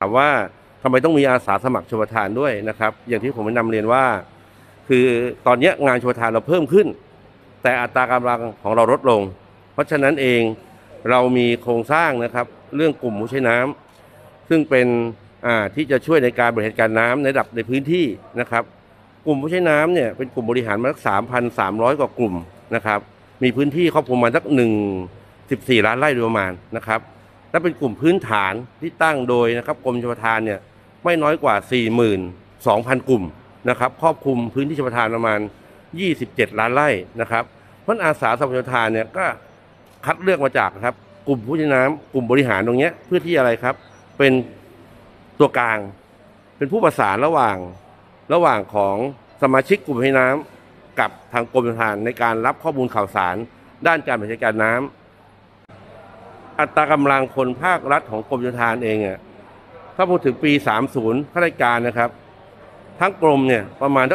ถามว่าทำไมต้องมีอาสาสมัครชลประทานด้วยนะครับอย่างที่ผมแนะนำเรียนว่าคือตอนนี้งานชลประทานเราเพิ่มขึ้นแต่อัตรากำลังของเราลดลงเพราะฉะนั้นเองเรามีโครงสร้างนะครับเรื่องกลุ่มผู้ใช้น้ำซึ่งเป็นที่จะช่วยในการบริหารการน้ำในระดับในพื้นที่นะครับกลุ่มผู้ใช้น้ำเนี่ยเป็นกลุ่มบริหารมาสัก3,300 กว่ากลุ่มนะครับมีพื้นที่ครอบคลุมมาสัก14 ล้านไร่โดยประมาณนะครับและเป็นกลุ่มพื้นฐานที่ตั้งโดยนะครับกรมชลประทานเนี่ยไม่น้อยกว่า 42,000 กลุ่มนะครับครอบคลุมพื้นที่ชลประทานประมาณ27 ล้านไร่นะครับเพราะอาสาสมัครชลประทานเนี่ยก็คัดเลือกมาจากครับกลุ่มผู้ใช้น้ำกลุ่มบริหารตรงนี้เพื่อที่อะไรครับเป็นตัวกลางเป็นผู้ประสานระหว่างของสมาชิกกลุ่มผู้ใช้น้ำกับทางกรมชลประทานในการรับข้อมูลข่าวสารด้านการบริหารจัดการน้ำอัตรากำลังคนภาครัฐของกรมชลประทานเองอ่ะถ้าพูดถึงปี30ข้าราชการนะครับทั้งกรมเนี่ยประมาณสัก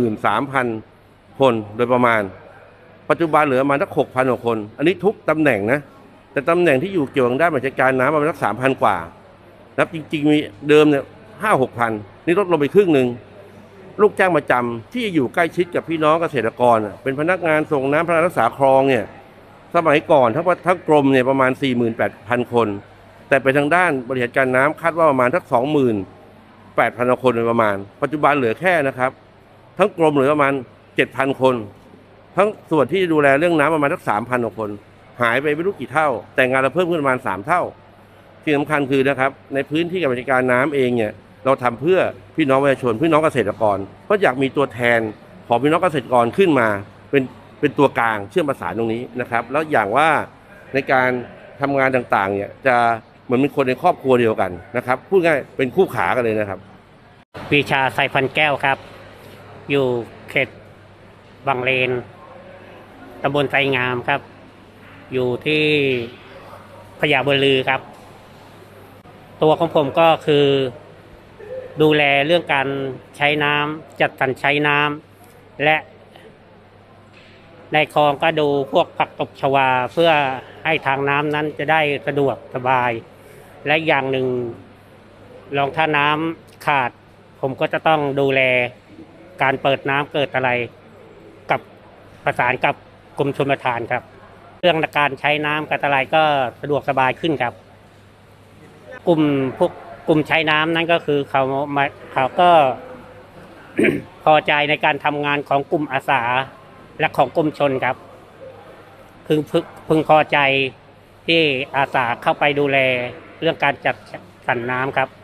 13,000 คนโดยประมาณปัจจุบันเหลือประมาณสัก6,000 กว่าคนอันนี้ทุกตำแหน่งนะแต่ตำแหน่งที่อยู่เกี่ยวกับด้านบริหารจัดการน้ำประมาณสัก3,000 กว่าแล้วจริงๆมีเดิมเนี่ย5-6,000นี่ลดลงไปครึ่งหนึ่งลูกจ้างประจำที่อยู่ใกล้ชิดกับพี่น้องเกษตรกรเป็นพนักงานส่งน้ำพนักงานรักษาคลองเนี่ยสมัยก่อนทั้งกรมเนี่ยประมาณ 48,000 คนแต่ไปทางด้านบริหารการน้ำคาดว่าประมาณสัก 28,000 คนโดยประมาณปัจจุบันเหลือแค่นะครับทั้งกรมเหลือประมาณ 7,000 คนทั้งส่วนที่ดูแลเรื่องน้ำประมาณสัก 3,000 คนหายไปไม่รู้กี่เท่าแต่งานเราเพิ่มขึ้นประมาณ3 เท่าที่สำคัญคือนะครับในพื้นที่การบริการน้ำเองเนี่ยเราทำเพื่อพี่น้องประชาชนพี่น้องเกษตรกรเพราะอยากมีตัวแทนของพี่น้องเกษตรกรขึ้นมาเป็นตัวกลางเชื่อมประสานตรงนี้นะครับแล้วอย่างว่าในการทำงานต่างๆเนี่ยจะเหมือนเป็นคนในครอบครัวเดียวกันนะครับพูดง่ายเป็นคู่ขากันเลยนะครับวิชาไซพันแก้วครับอยู่เขตบางเลนตำบลไซงามครับอยู่ที่พญาบุรีครับตัวของผมก็คือดูแลเรื่องการใช้น้ำจัดสรรใช้น้ำและในคลองก็ดูพวกผักตบชวาเพื่อให้ทางน้ำนั้นจะได้สะดวกสบายและอย่างหนึ่งรองถ้าน้ำขาดผมก็จะต้องดูแลการเปิดน้ำเกิดอะไรกับประสานกับกรมชลประทานครับเรื่องการใช้น้ำกับอะไรก็สะดวกสบายขึ้นครับกลุ่มใช้น้ำนั้นก็คือเขาก็ พอใจในการทำงานของกลุ่มอาสาและของกรมชลครับพึงพอใจที่อาสาเข้าไปดูแลเรื่องการจัดสรรน้ำครับ